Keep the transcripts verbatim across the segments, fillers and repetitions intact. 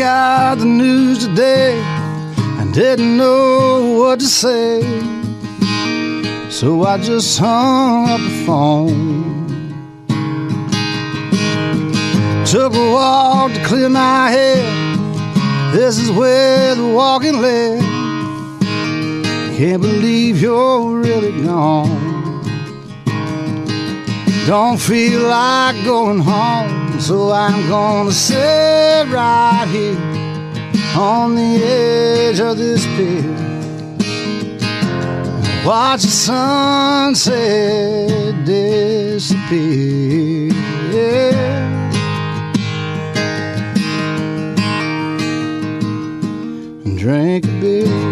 got the news today. I didn't know what to say, so I just hung up the phone. Took a walk to clear my head. This is where the walking led. Can't believe you're really gone. Don't feel like going home, so I'm gonna sit right here on the edge of this pier. Watch the sunset disappear. Yeah. And drink a beer.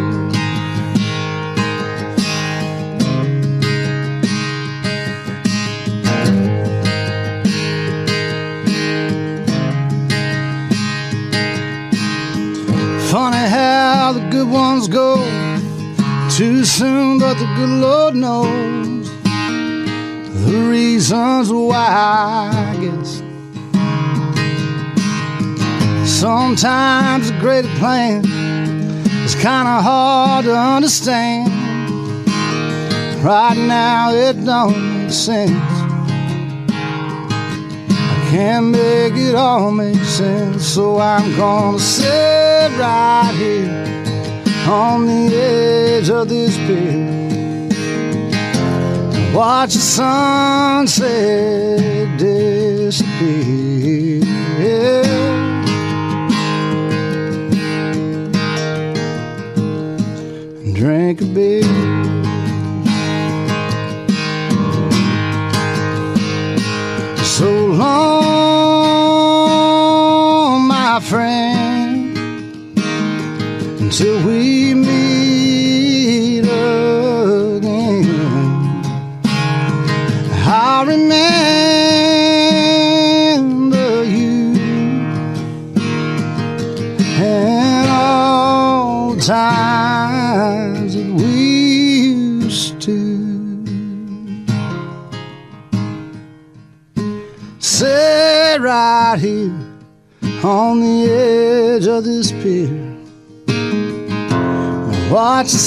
Funny how the good ones go too soon, but the good Lord knows the reasons why, I guess. Sometimes a greater plan is kinda hard to understand. Right now it don't make sense. Can't make it all make sense, so I'm gonna sit right here on the edge of this pier and watch the sunset disappear. Yeah. And drink a beer. So long, my friend, until we meet again. I'll remember you and all the times that we used to. Sit right here on the edge of this pier and watch the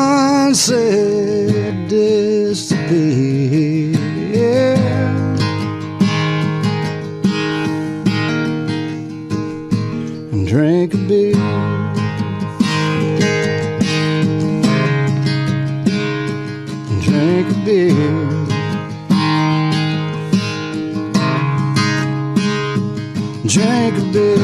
sunset disappear. Yeah. And drink a beer. And drink a beer. Drink a beer.